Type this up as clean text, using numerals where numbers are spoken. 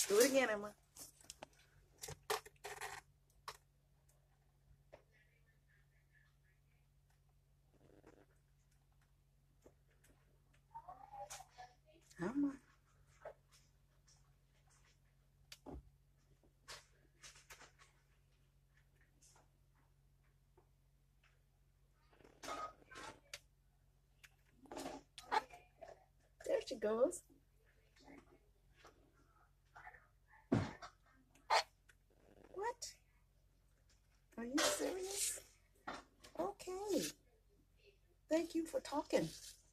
Do it again, Emma. Emma. There she goes. What? Are you serious? Okay. Thank you for talking.